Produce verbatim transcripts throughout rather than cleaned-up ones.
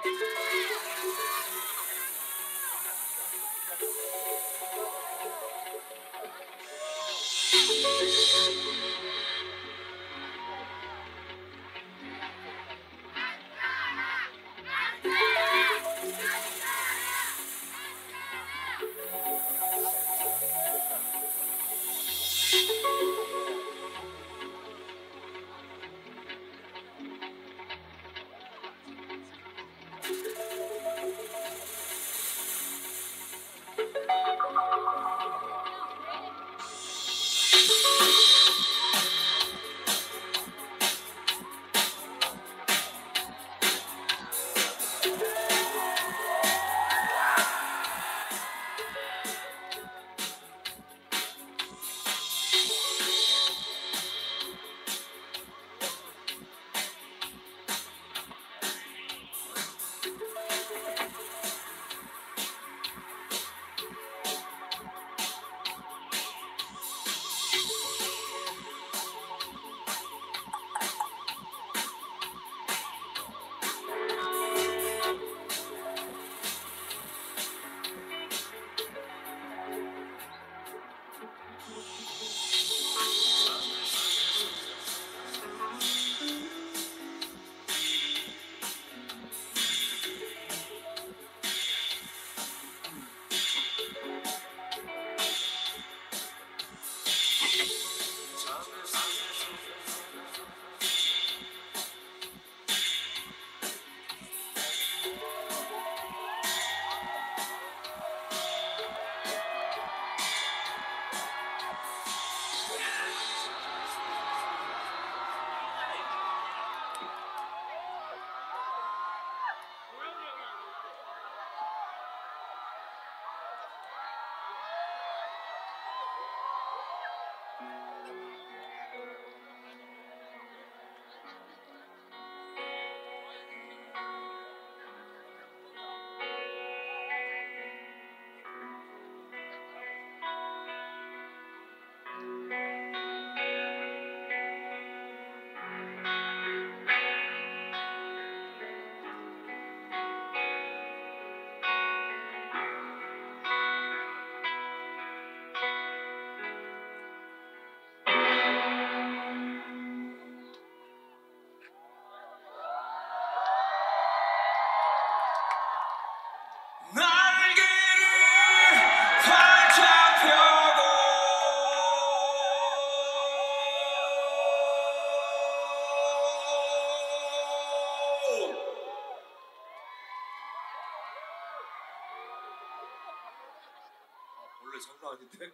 원래 장난 아닌데.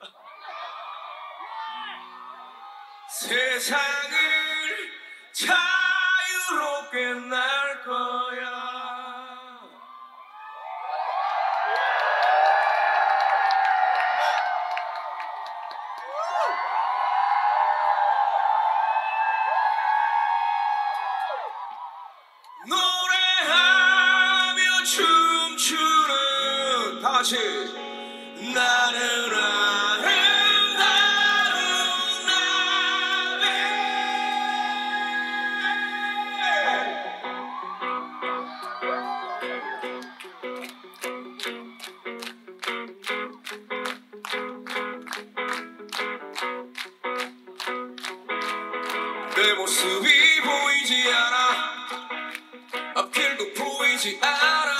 세상을 자유롭게 날 거야. 노래하며 춤추는 다시 나는 아름다운 나비. 내 모습이 보이지 않아. 앞길도 보이지 않아.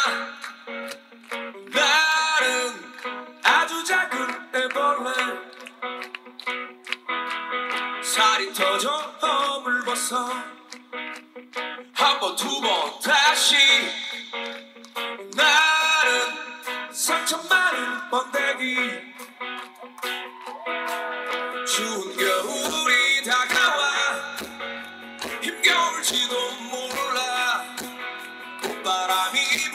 나는 아주 작은 애벌레. 살이 터져 허물 벗어 한 번 두 번 다시. 나는 상처 많은 번데기. 추운 겨울이 다가와 힘겨울지도 몰라. 바람이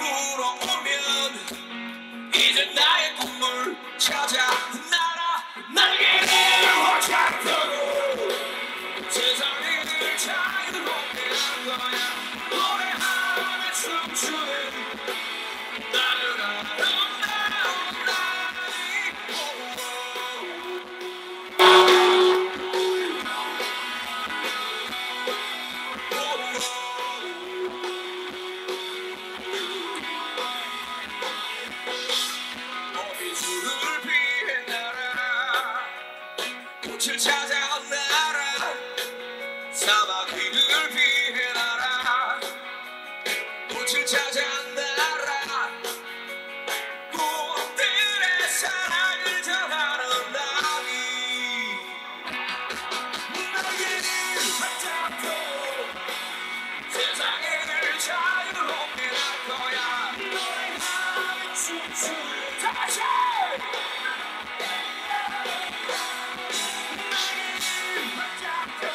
불어오면 이제 나의 꿈을 찾아 날아. 날개를 활짝 펴고 세상을 자유롭게 할 거야. 노래하며 춤추는 나는 아름다운 나비. 사마귀를 피해 날아 꽃을 찾아 날아 꽃들의 사랑을 전하는 나비 너희를 붙잡고 세상을 자유롭게 할 거야 노래하며 춤추는 다시 너희를 붙잡고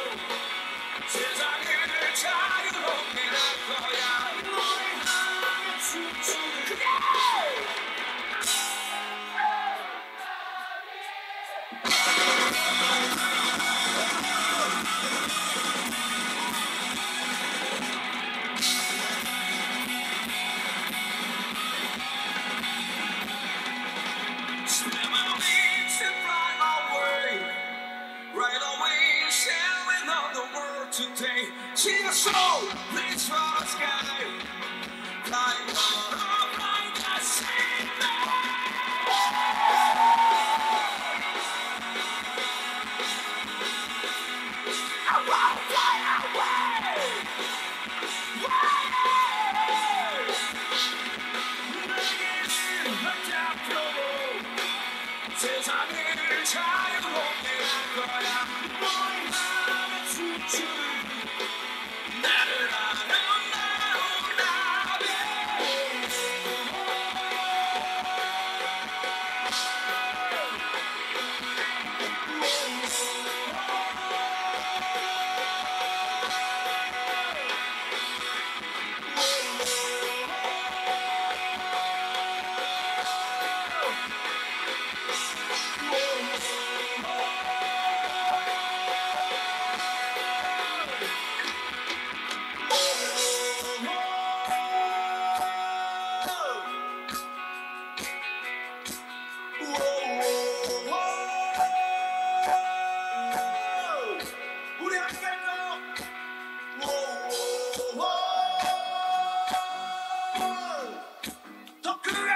세상을 자유롭게 할 거야 노래하며 춤추는 그대 Spread my wings and fly away right away, sailing on the world today. See your soul, reach for the sky. Flying on up like a sailor. I wanna fly away. 세상을 자유롭게 할 거야 너희만의 춤추 나를 아는 나훈아비 우리 함께 할까요? 더 크게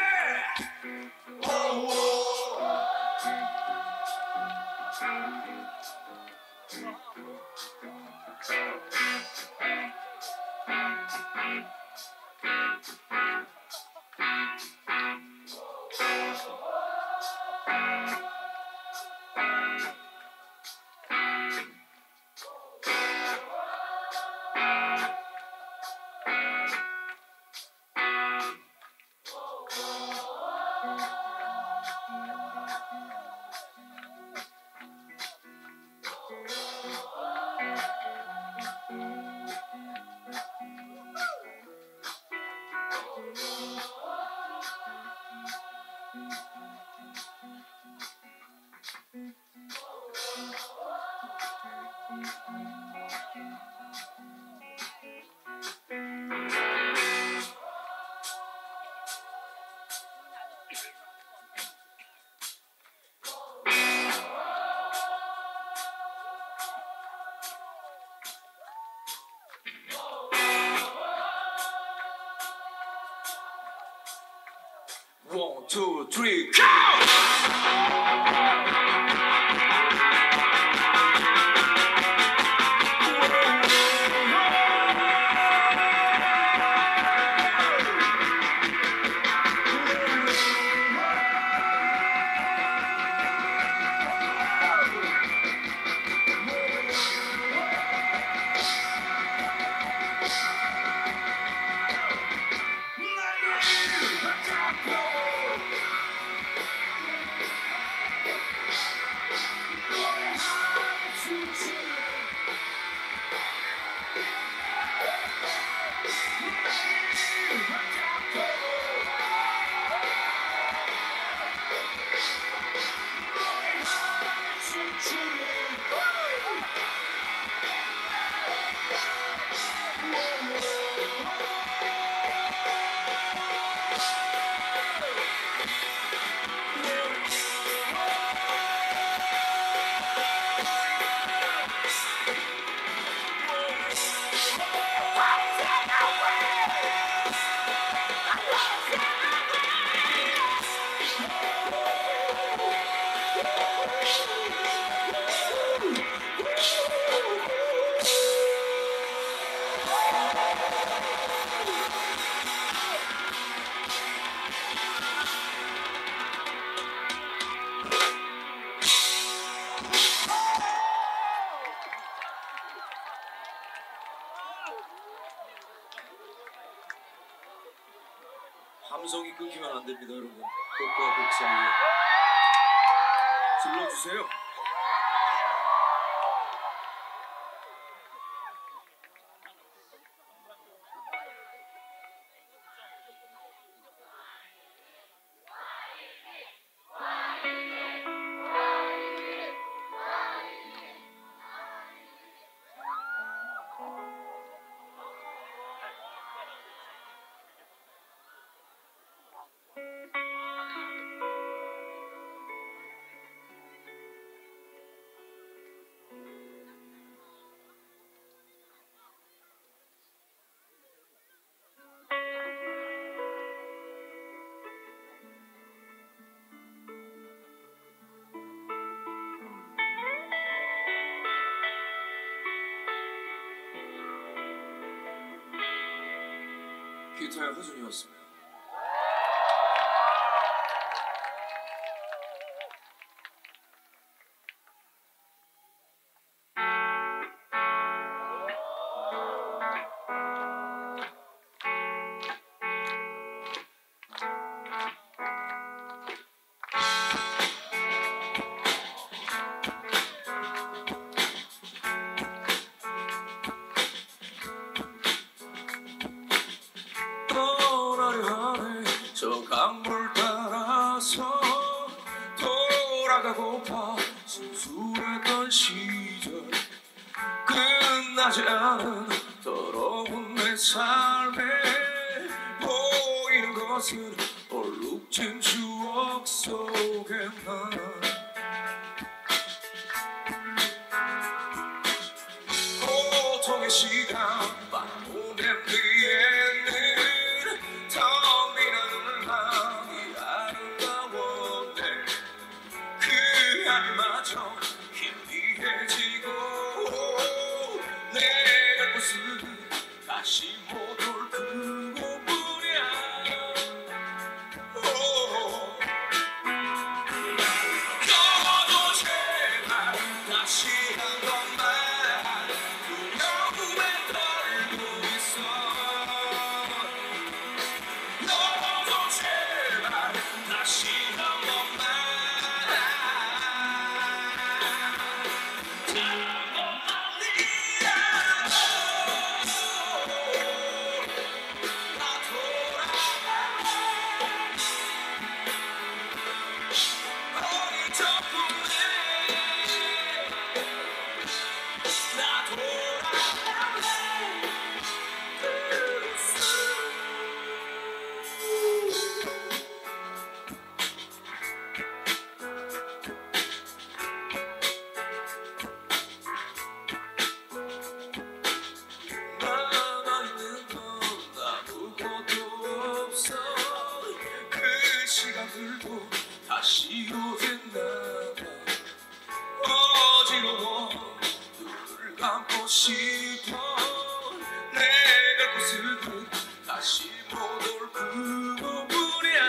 One, two, three, go! 감성이 끊기면 안 됩니다, 여러분. 곡과 곡 사이에 질러주세요. 기타의 허준이었습니다. 저 강물 따라서 돌아가고파 순수했던 시절 끝나지 않은 더러운 내 삶에 보이는 것은 얼룩진 추억 속에만 고통의 시간만 보낸 뒤에는 텅 빈 하늘만이 아름다웠네. 그 하늘마저 희미해지고 내갈 곳은 다시 못 올 그곳뿐이야. 여도 제발 다시 한 번만 두려움에 떨고 있어. 너도 제발 다시 한 번만 한 번만이라도 나 돌아갈래. 어릴 적뿐에 나 돌아갈래. 남아있는 건 아무것도 없어. 그 시간들도 다시 오겠나봐. 어지러워 눈을 감고 싶어. 내갈 곳은 다시 못 올 그곳뿐이야.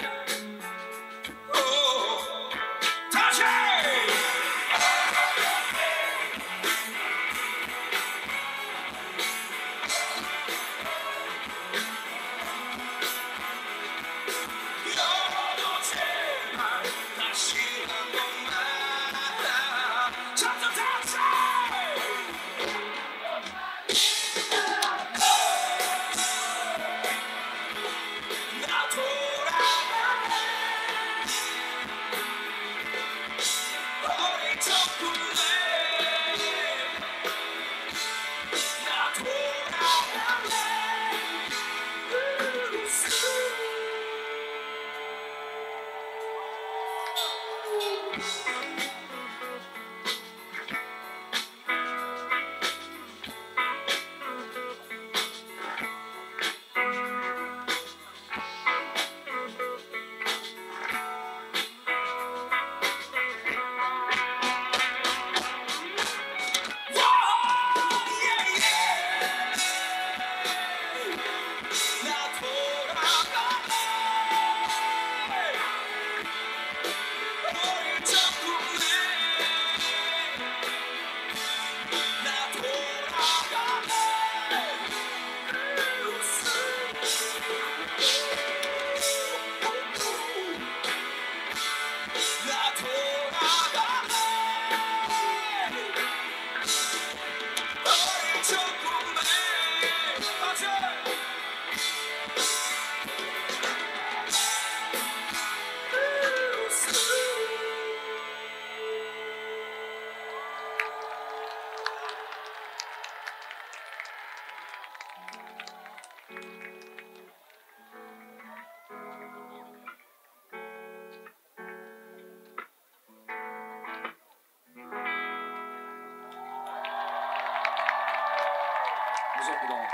오, 다시 여도 제발 다시 한 번만 잡자 잡자. 나 감사합니다.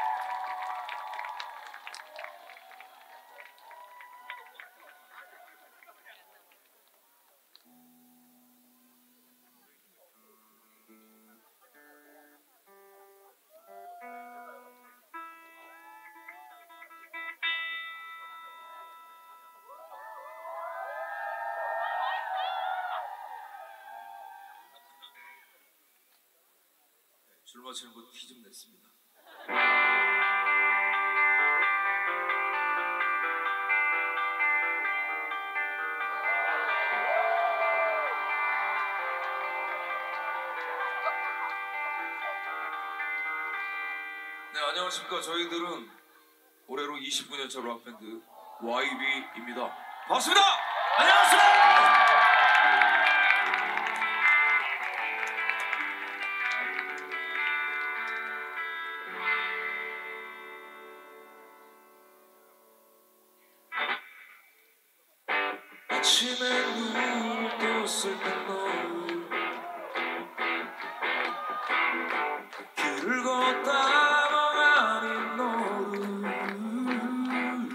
줄 맞추는 거 티 좀 냈습니다. 네, 안녕하십니까. 저희들은 올해로 이십구 년차 락밴드 와이비입니다. 반갑습니다. 안녕하세요. 아침에 눈을 떴을 때 너를 길을 걷다 멍하니 너를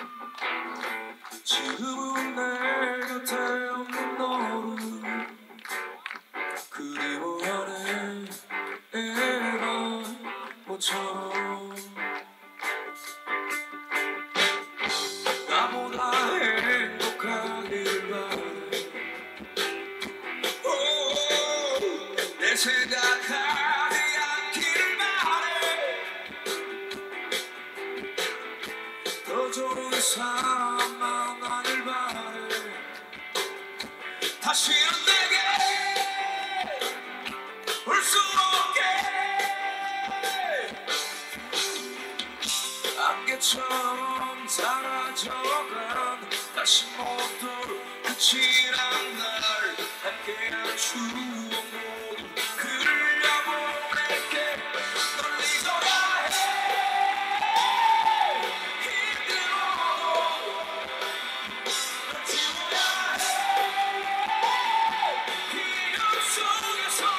지금은 내 곁에 없는 너를 그리워하네 애가 모처럼 나보다 행복하길 바래. 오, 내 생각하지 않길 바래. 더 좋은 사람 만나길 바래. 다시는 내게 올 수 없게 안개처럼 사라져간 다시 모두 끝이 난 날 함께한 추억 모두 그려보낼게. 널 잊어야 해. 힘들어도 널 지워야 해. 기억 속에서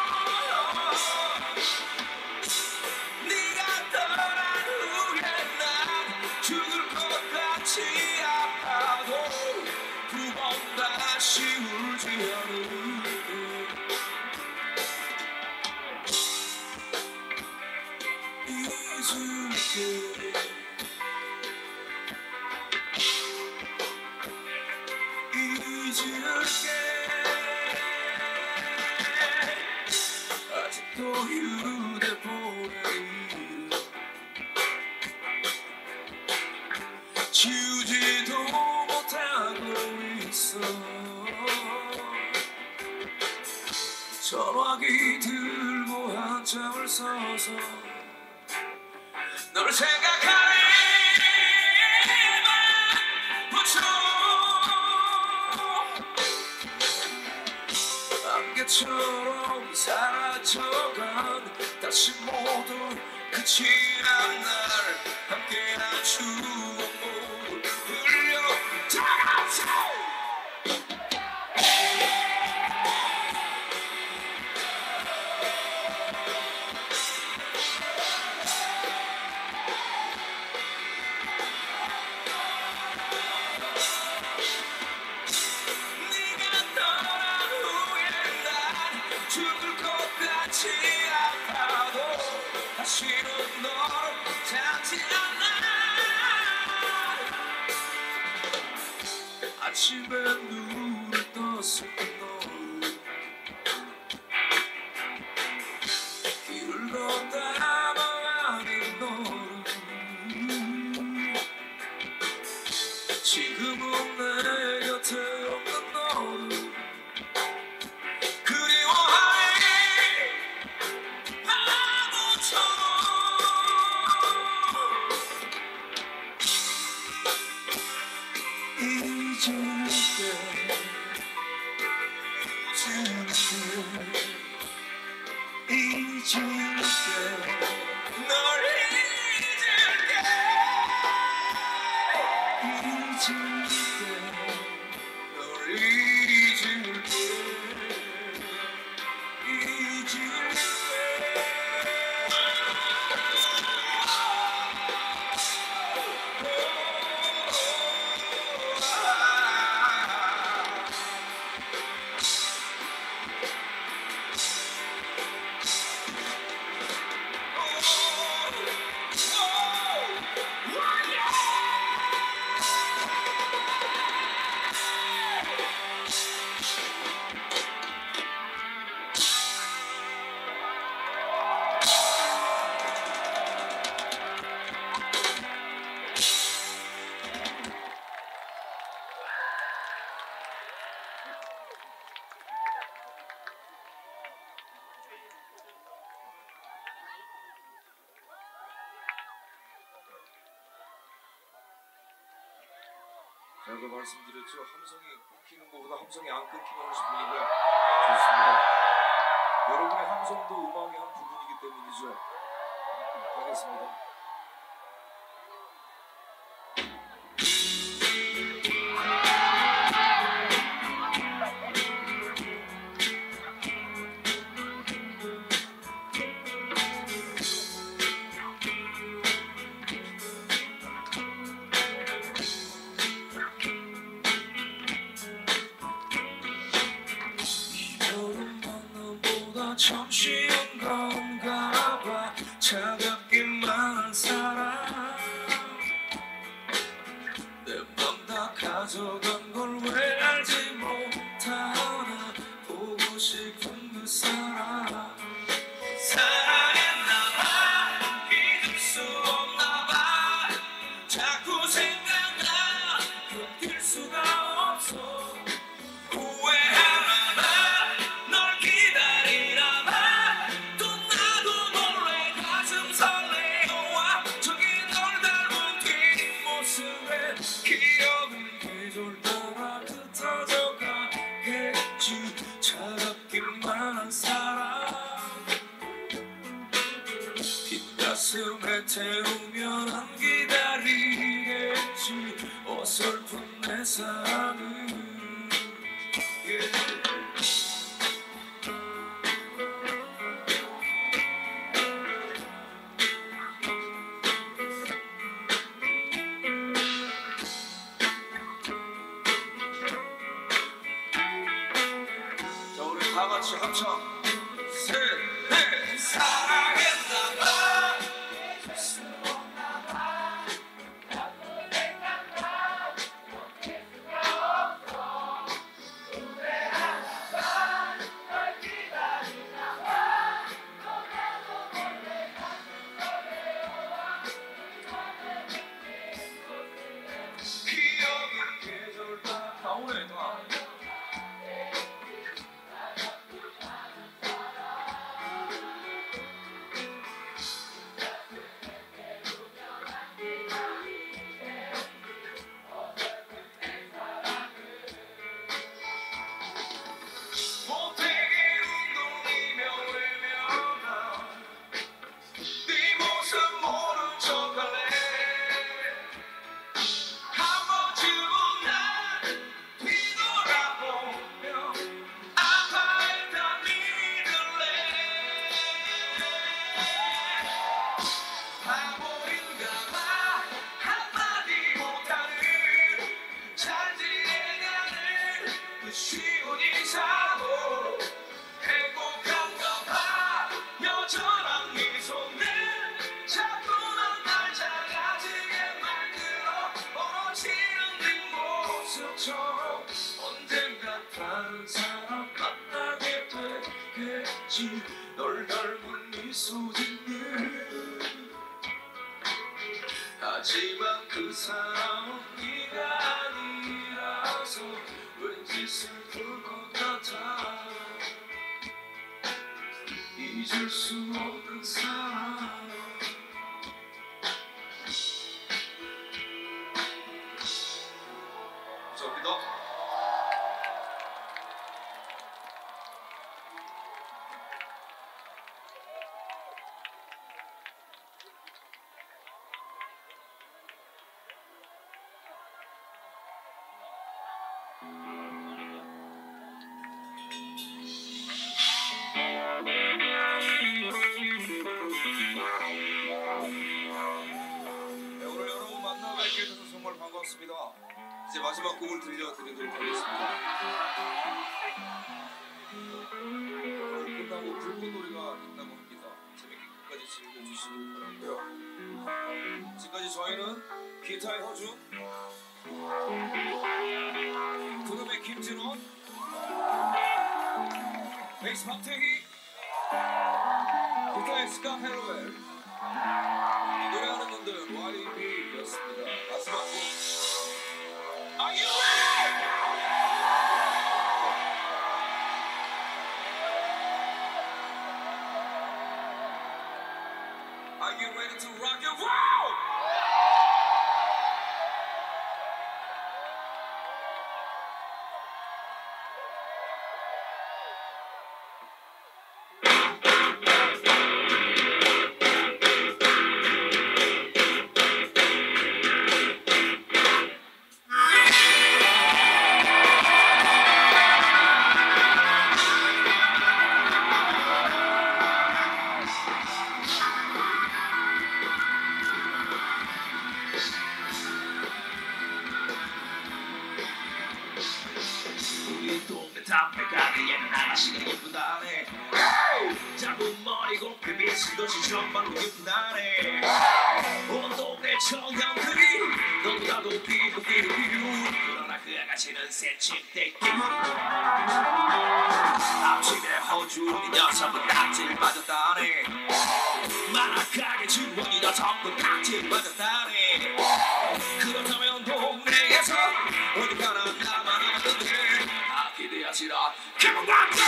네가 떠난 후에 난 죽을 것 같이 아파도 두 번 다시 울지 않을게. 잊을게. 잊을게. 아직도 휴대폰에 이름 지우지도 못하고 있어. 전화기 들고 한참을 서서 너를 생각하니 붙여 안개처럼 사라져간 다시 모두 끝이 난 날 함께한 추억 모두 흘려 다같이 네가 떠난 후에 난 죽을 것 같이 아파도 다시는 너를 찾지 않아. 아침에 눈을 떴을 때 너를 길을 걷다 멍하니 너를 지금은 내 곁에 없는 너를 그리워하니 바보처럼 잊을게. 잊을게. 잊을게. 널 잊을게. 잊을게. 널 잊을게. 잊을게. 아까 말씀드렸죠. 함성이 끊기는 것보다 함성이 안 끊기면 훨씬 분위기가 좋습니다. 여러분의 함성도 음악의 한 부분이기 때문이죠. 가겠습니다. 잠시 건가 봐 차갑기만 살아 내 맘 다 가져간 걸 왜 알지 못하나 보고 싶은 그 사람 사랑했나 봐 잊을 수 없나 봐 자꾸 생각나 견딜 수가 없어 후회하나 봐 널 기다리나 봐 또 나도 몰래 가슴 설레어와 저기 널 닮은 뒷모습에 기억은 계절 따라 흩어져 가겠지 차갑기만 한 사랑 뒷가슴에 태우면 안 기다리겠지 어설픈 내 사랑은 yeah. 자, 우리 다 같이 합창. 셋, 넷. 사랑했나 봐. 기억은 계절 따라 다오네 다. 보태기 운동이며 외면한 네 모습 모른 척할래 한 번쯤은 난 뒤돌아보며 아파했다 믿을래 바보인가봐 한마디 못하는 잘 지내가는 그 쉬운 인사로 행복한가봐 여전한 미소는 자꾸만 날 작아지게 만들어 멀어지는 뒷모습처럼 언젠가 다른 사람 만나게 되겠지 널 닮은 미소 짓는 하지만 그 사람은 네가 아니라서 왠지 슬플 것 같아 잊을 수 없는 사람 감사합니다. 네, 오늘 여러분 만나 뵙게 돼서 정말 반갑습니다. 이제 마지막 곡을 들려드리도록 하겠습니다. 오늘 끝나고 불꽃놀이가 있다고 합니다. 재밌게 끝까지 즐겨주시기 바라고요. 지금까지 저희는 기타의 허준, 드럼의 김진원, 베이스 박태희, 기타의 스카 헤로웰, 노래하는 분들 와이비였습니다. 마지막 곡 Are you ready? Are you ready to rock and roll? 정말로 예쁘다네 온 동네 청년들이 너무나도 삐부삐부 그러나 그 아가씨는 새침대기 앞집에 허준이 녀석은 딱지를 맞았다네 만악하게 주원이가 전부 딱지를 맞았다네 그렇다면 동네에서 어디가나 나만 남았는데 아 기대하시라 개봉광고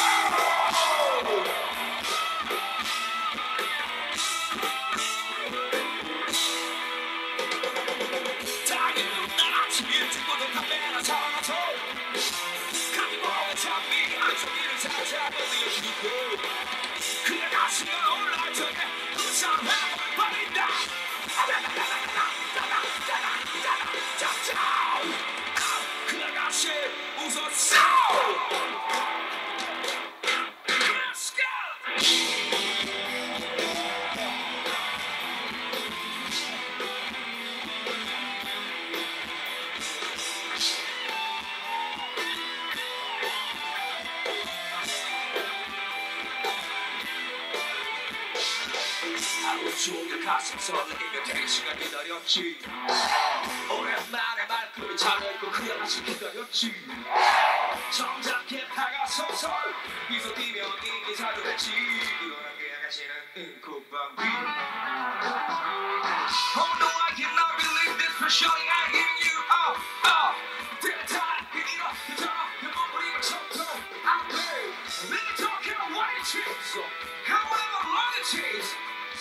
당일은 날 아침 일찍부터 담배나 사서 가기 먹은 장미 한 송이를 살짝 올려주고 그의 가슴을 올라올 적에 우상을 버린다 그 아가씨 웃었어 Let's go! 하루 종일 가슴 설레이며 택시가 기다렸지 오랜만에 말끔히 차려입고 그 아가씨 기다렸지 정작 개파가 서서 미소 띠며 인기 사주했지 그러나 그 아가씨는 은코방귀 Oh no I cannot believe this for surely I hear you Oh oh 대타 비디오 괜찮아 연봉부리고 쳤어 앞에 Really talking about what it is However long it takes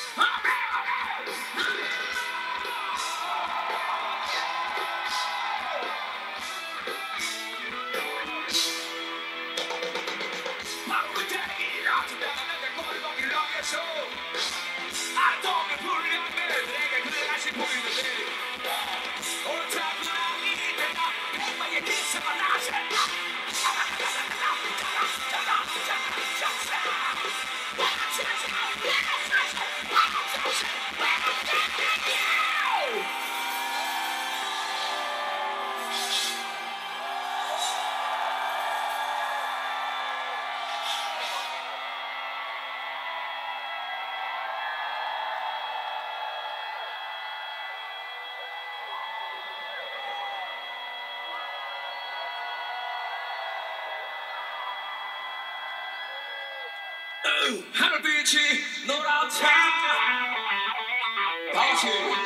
바로 그때 일어났다가 내가 꼬리박이를 넘겨서 아동의 불량배 내가 그를 다시 보이는데 옳다고 아니 내가 백마의 기사가 나서 하늘빛이 노랗다 다시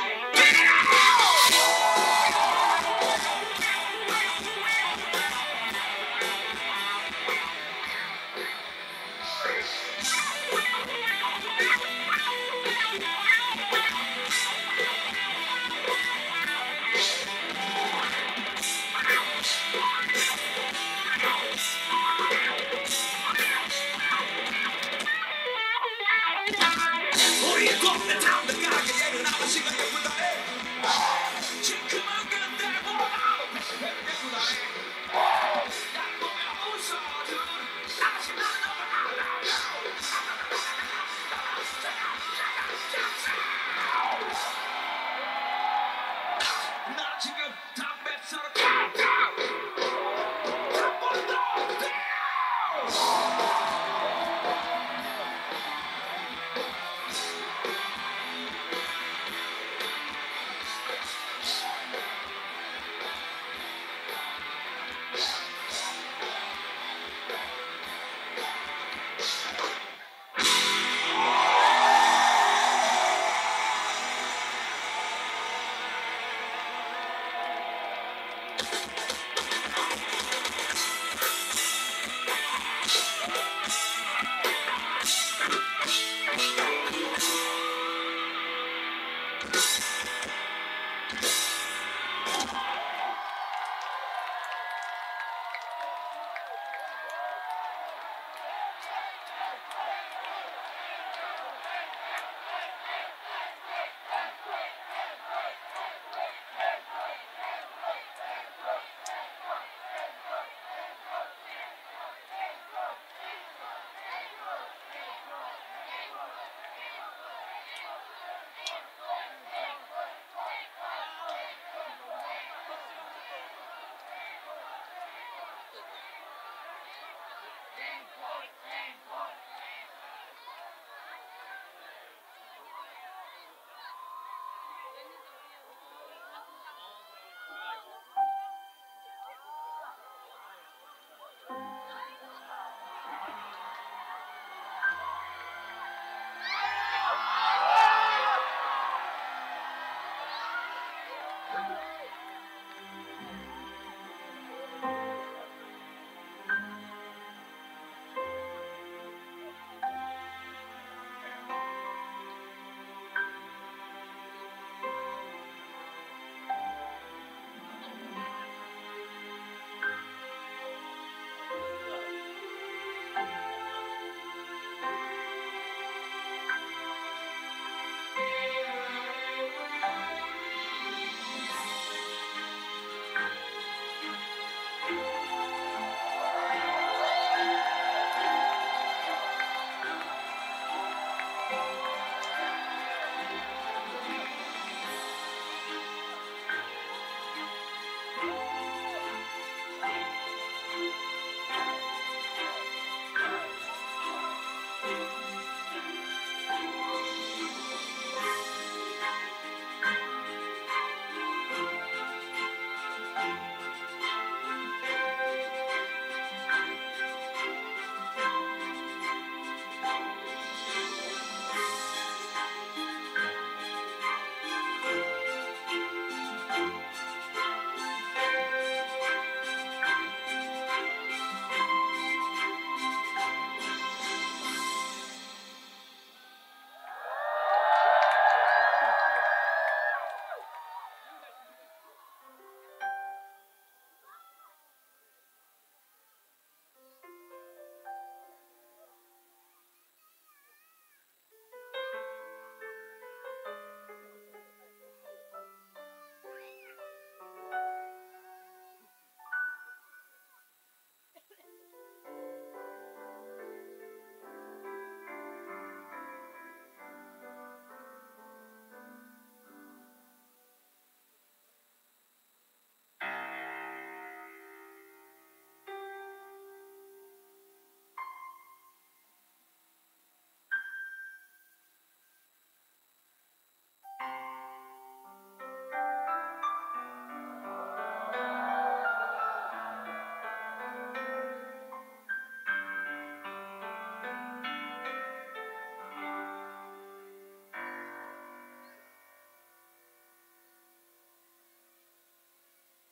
우리 동네 담배 가게 얘는 아저씨가 예쁘다 해 지금은 근데 뭐라고 예쁘다 해 날 보면 웃어주는 아저씨는 너무 아름다워 나 지금 담배 썰어 한번 더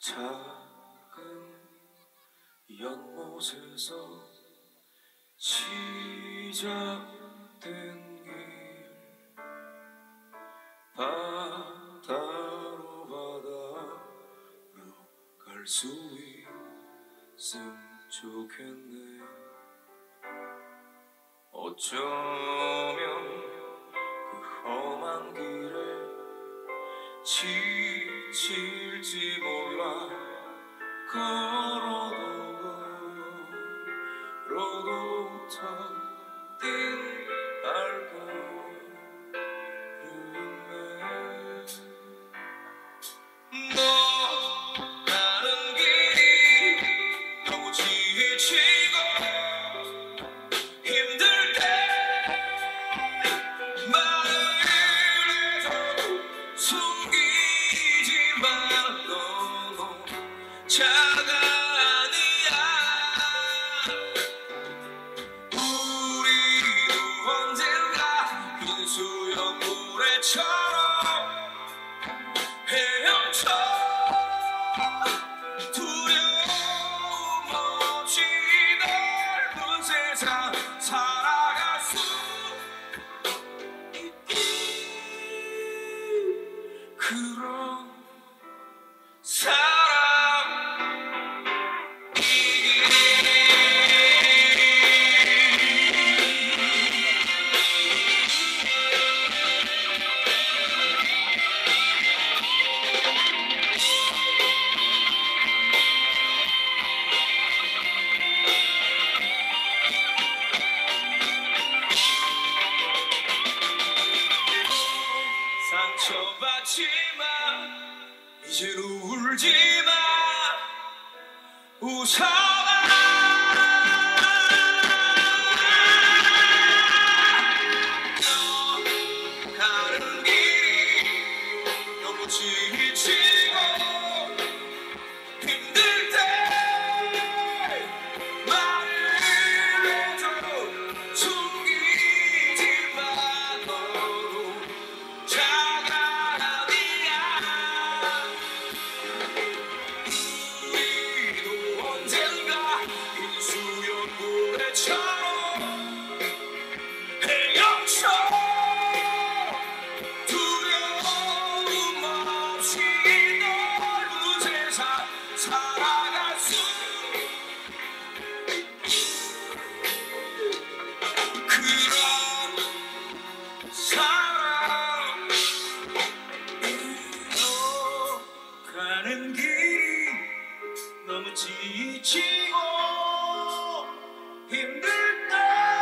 작은 연못에서 시작된 길 바다로 바다로 갈 수 있음 좋겠네. 어쩌면 그 험한 길에 지칠지 몰라. 걸어도 걸어도 더 뛴 발걸음에 너 가는 길이 너무 지치고 힘들 때 말을 해줘도 숨기지 마. 너도 자가 아니야. 우리도 언젠가 긴 수염모래처럼 헤엄쳐 두려움 없이 넓은 세상 살아갈 수 있기. 그런 상처받지마. 이젠 울지마. 웃어봐. 너 가는 길이 너무 지치고 힘들 때 말을 해줘도 숨기지 마. 너도 자가 아니야. 우리도 언젠가 긴 수염모래처럼 헤엄쳐 두려움 없이 넓은 세상 살아갈 수 그런 사람. 너 가는 길이 너무 지치고 힘들 때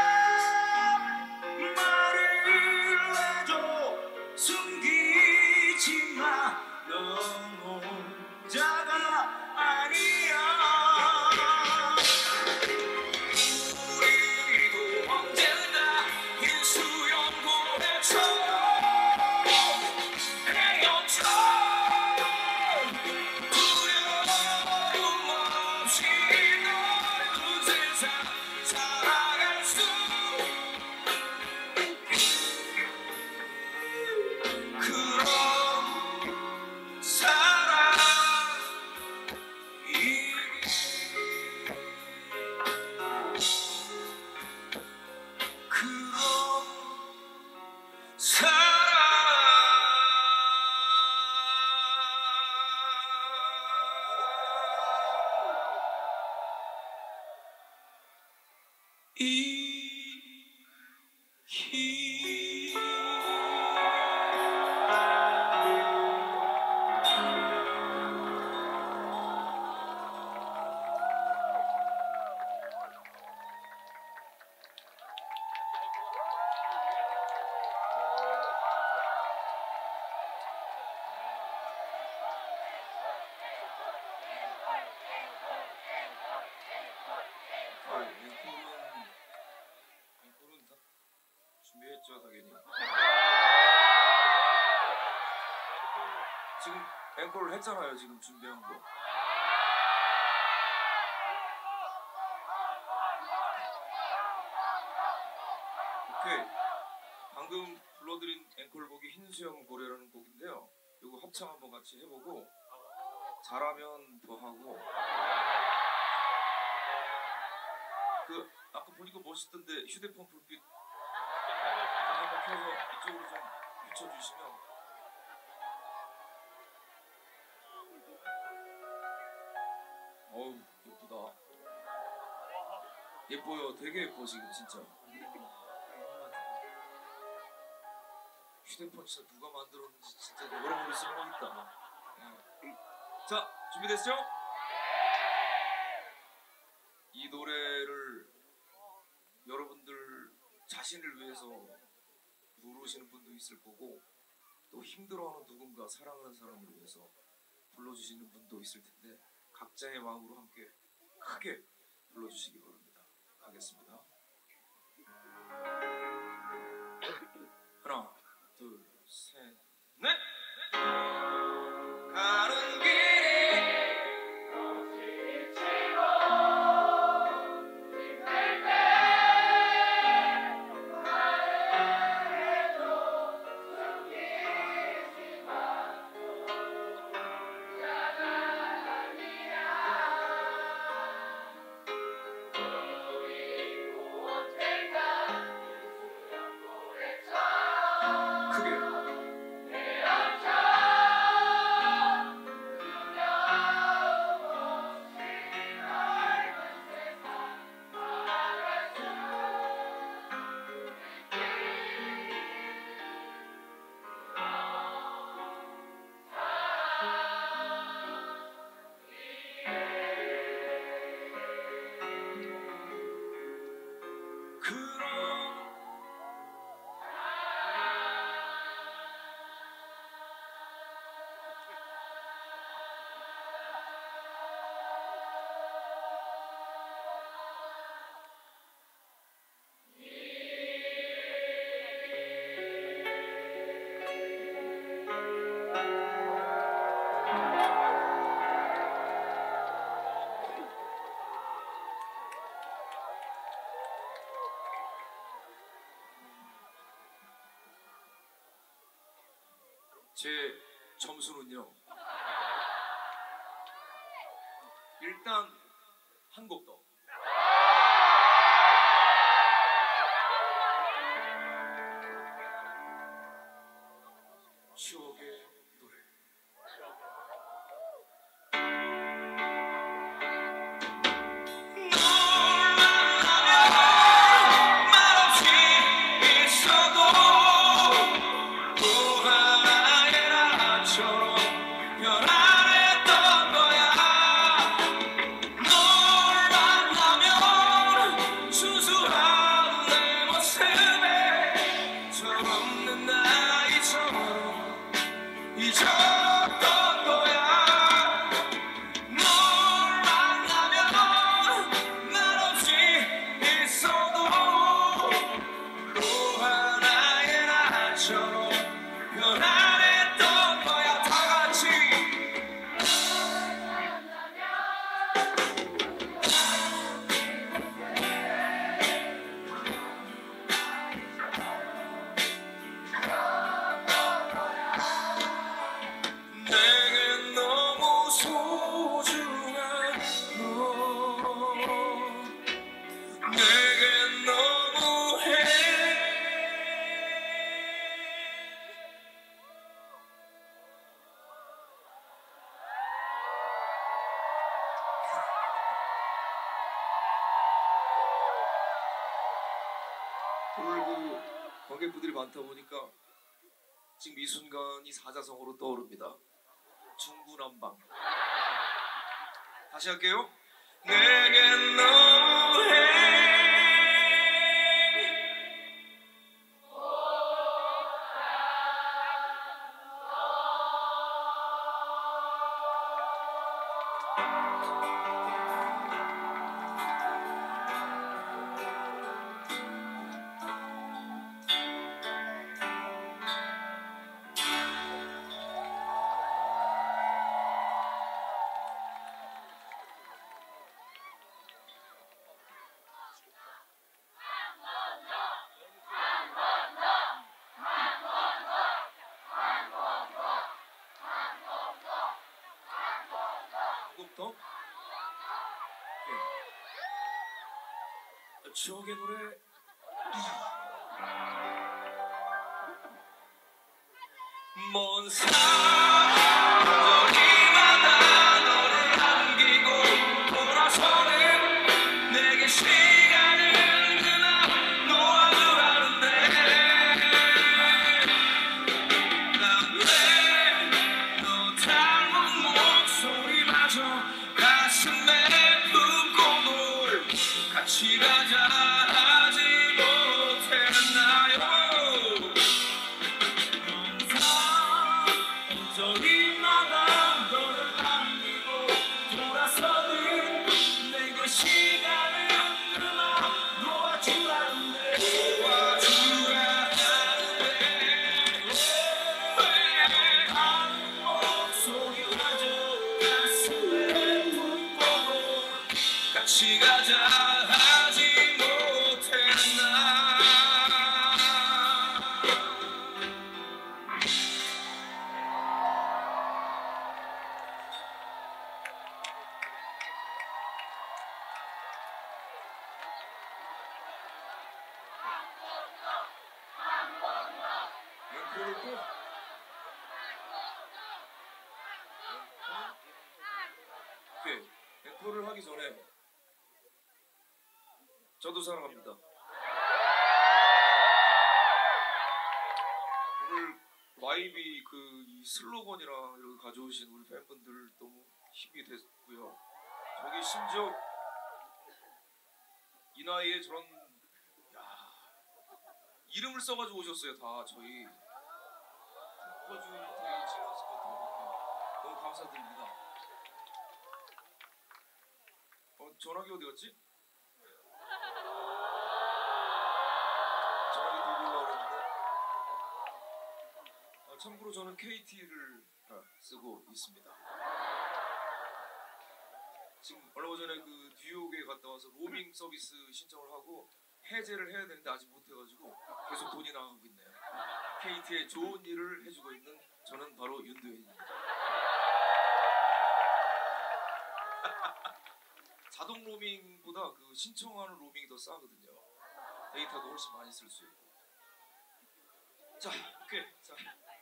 말을 해줘 숨기지 마. 넌 혼자가 아니야. 우리도 언젠가 긴 수염고래처럼 헤엄쳐 두려움 없이 넓은 세상 살아갈 수 그런 사람이. 그런 앵콜은 다 준비했죠, 당연히. 지금 앵콜을 했잖아요, 지금 준비한 거. 오케이. 방금 불러드린 앵콜곡이 흰수염 고래라는 곡인데요. 이거 합창 한번 같이 해보고 잘하면 더 하고 그 아까 보니까 멋있던데 휴대폰 불빛 한번 켜서 이쪽으로 좀 비춰주시면 어우 예쁘다. 예뻐요. 되게 예뻐 지금 진짜. 휴대폰 진짜 누가 만들었는지 진짜 여러분들 쓸모있다. 네. 자 준비됐죠? 이 노래를 여러분들 자신을 위해서 부르시는 분도 있을 거고 또 힘들어하는 누군가 사랑하는 사람을 위해서 불러주시는 분도 있을 텐데 각자의 마음으로 함께 크게 불러주시기 바랍니다. 가겠습니다. 하나 둘 셋 넷. 가는 길이 제 점수는요 일단 한 곡 더 추억의 노래 잊었던 거야. 널 만나면 말없이 있어도 또 하나의 나처럼 편안했던 거야. 다 같이 내겐 너무 소중한 너 내겐 너무해 오늘 그 관객분들이 많다 보니까 지금 이 순간이 사자성어로 떠오릅니다. 중구난방. 다시 할게요. 내겐 너무해 추억의 노래. 먼 산 저기마다 너를 남기고 돌아서는 내게 시간을 그나 놓아주라는데 난 왜 너 닮은 목소리마저 가슴에 품고 널 같이 가자 하지 못했나요. 저기마다 너를 남기고 돌아서는 내게 시간을 그만 놓아주라는데 놓아주라는데 왜 한 목소리마저 가슴에 품고 같이 가자 하지 못했나. 오케이. 앵콜을 하기 전에 저도 사랑합니다. 오늘 와이비 그 이 슬로건이랑 이렇게 가져오신 우리 팬분들 너무 힘이 됐고요. 저기 심지어 이 나이에 저런 야, 이름을 써가지고 오셨어요. 다 저희 탱커즈 테이지나 스포터 너무 감사드립니다. 어, 전화기 어디 갔지? 전화기 들고 오려고 했는데 아, 참고로 저는 케이티를 아, 쓰고 있습니다. 지금 얼마 전에 그 뉴욕에 갔다 와서 로밍 서비스 신청을 하고 해제를 해야 되는데 아직 못해가지고 계속 돈이 나가고 있네요. 케이티에 좋은 일을 해주고 있는 저는 바로 윤도현입니다. 자동 로밍보다 그 신청하는 로밍이 더 싸거든요. 데이터도 훨씬 많이 쓸 수 있고. 자, 오케이. 자,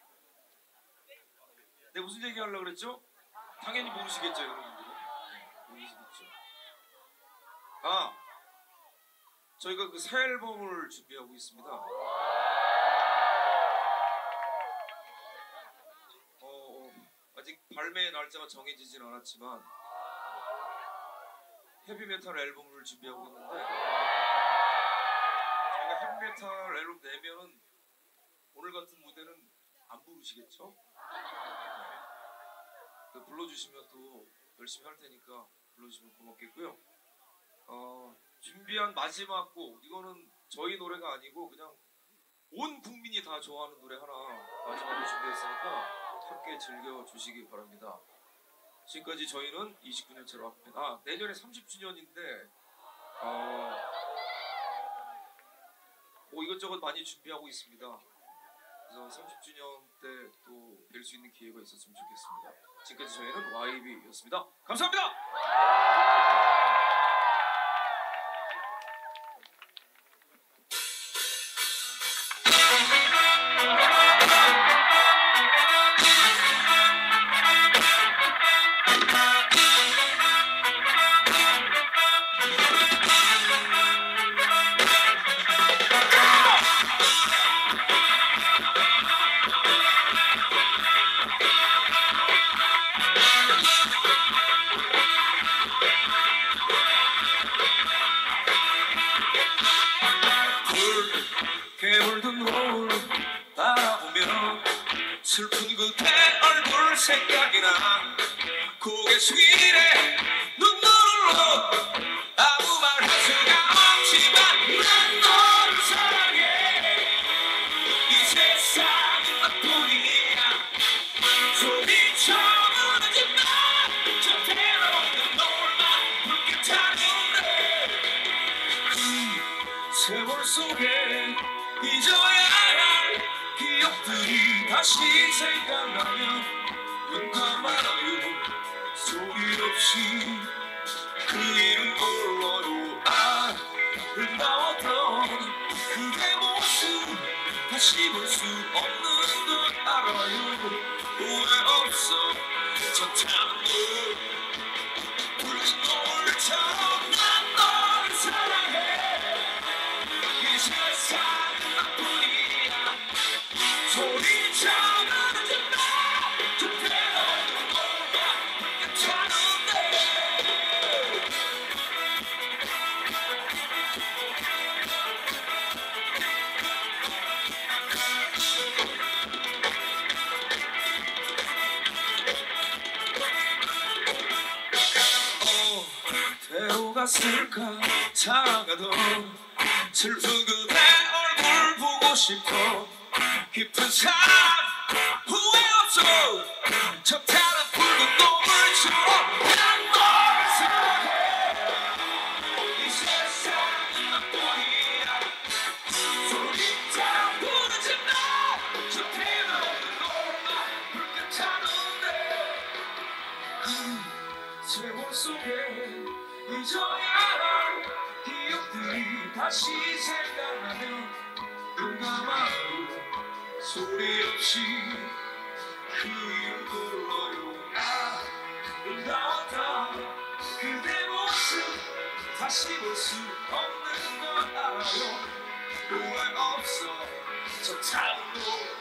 내가 무슨 얘기 하려고 그랬죠? 당연히 모르시겠죠, 여러분들은. 모르시겠죠. 아, 저희가 그 새 앨범을 준비하고 있습니다. 어, 아직 발매 날짜가 정해지진 않았지만 헤비메탈 앨범을 준비하고 있는데 저희가 헤비메탈 앨범 내면은 오늘 같은 무대는 안 부르시겠죠? 네. 불러주시면 또 열심히 할 테니까 불러주시면 고맙겠고요. 어, 준비한 마지막 곡, 이거는 저희 노래가 아니고 그냥 온 국민이 다 좋아하는 노래 하나 마지막으로 준비했으니까 함께 즐겨주시기 바랍니다. 지금까지 저희는 이십구 년째 락밴드, 아 내년에 삼십 주년인데 어, 뭐 이것저것 많이 준비하고 있습니다. 그래서 삼십 주년 때 또 뵐 수 있는 기회가 있었으면 좋겠습니다. 지금까지 저희는 와이비였습니다. 감사합니다. 개울든 노을 바라보며 슬픈 그대 얼굴 생각이 나 고개 숙이네 눈물로 아무 말 할 수가 없지만 난 너를 사랑해 이 세상은 너뿐이야 소리쳐 부르지 마 저 대놓는 노을만 불빛하는데 세월 속에 잊어야 할 기억들이 다시 생각나면 눈 감아요 소리 없이 그 이름 불러요 아 흘러왔던 그대 모습 다시 볼 수 없는 걸 알아요. 후회 없어 저 타는 붉은 노을처럼 난 널 사랑해. 이 세상 나뿐이야. 소리쳐 부르지 마. 그대로 너가 괜찮은데. 어디로 갔을까 살아가던 슬픈 그대 얼굴 보고 싶어. 깊은 사랑 후회 없어 저 타는 붉은 노을처럼 난 널 사랑해. 이 세상은 나뿐이야. 소리쳐 부르지 마. 저 태어난 너만 불같았는데 세월 속에 잊어야 할 기억들이 다시 생각나면 눈 감아도 소리 없이 그 이름 불러요. 나 나왔다 그대 모습 다시 볼 수 없는 걸 알아요. 후회 없어 저 타는